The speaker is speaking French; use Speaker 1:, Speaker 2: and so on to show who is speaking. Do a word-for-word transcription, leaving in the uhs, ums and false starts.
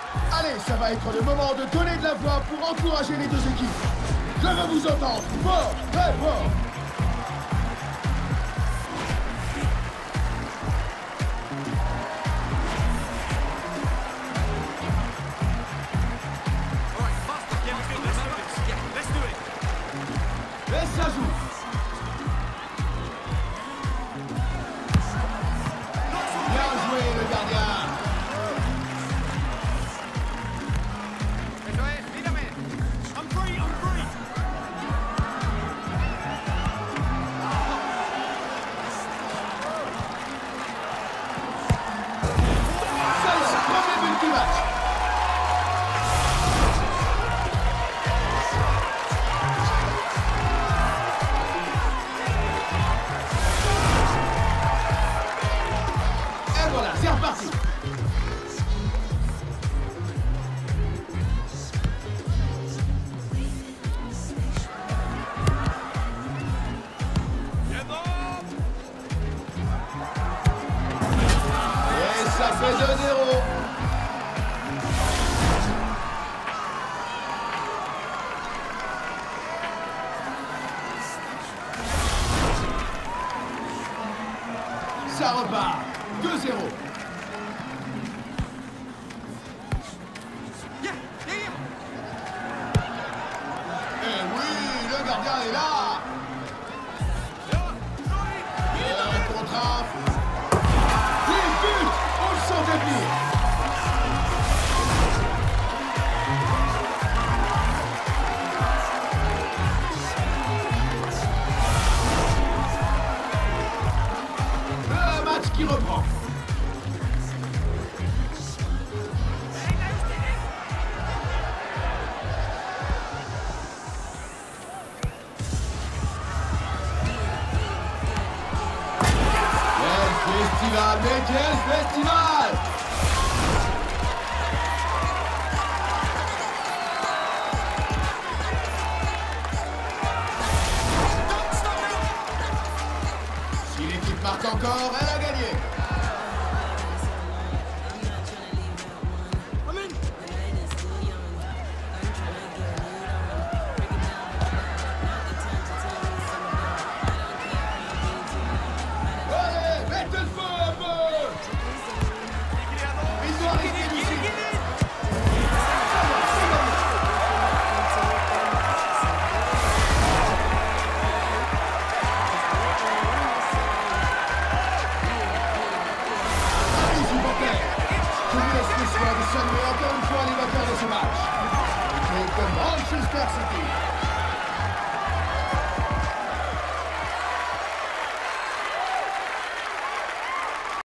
Speaker 1: Allez, ça va être le moment de donner de la voix pour encourager les deux équipes. Je veux vous entendre fort, très fort. Et ça joue. Bien joué le gardien. C'est reparti. Et ça fait deux zéro. Ça repart. deux zéro. Le gardien est là. Et un contrat. Les buts, on le sentait venir. Le match qui reprend. Festival, mais quel festival! Si l'équipe marque encore, elle a gagné. Mais encore une fois les vainqueurs de ce match. L'équipe de Manchester City.